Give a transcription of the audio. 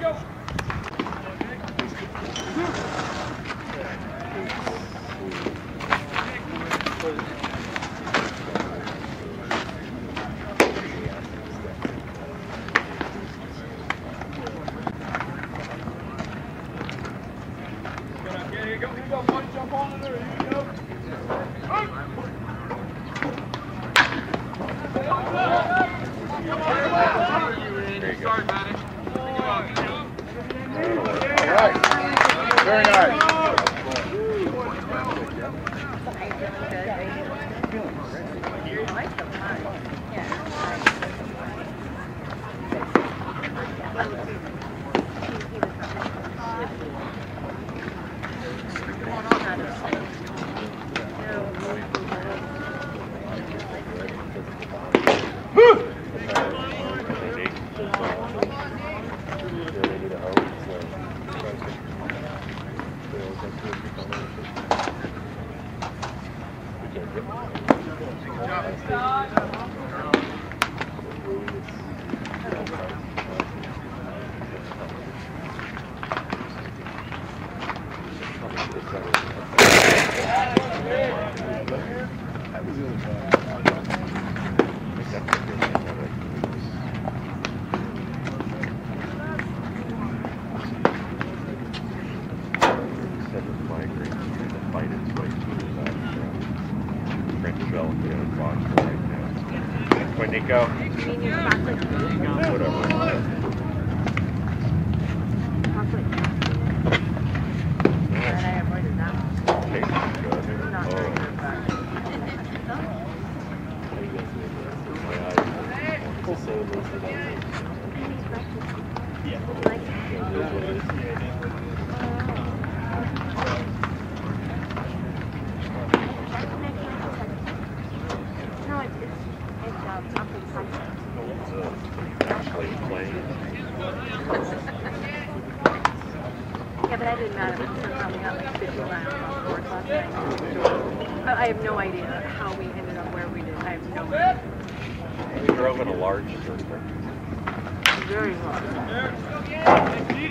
Very nice. Nico. Whatever. Yeah, but I didn't matter. We got like 50 rounds on 4 o'clock night. I have no idea how we ended up where we did. I have no idea. We drove in a large circle. Very large.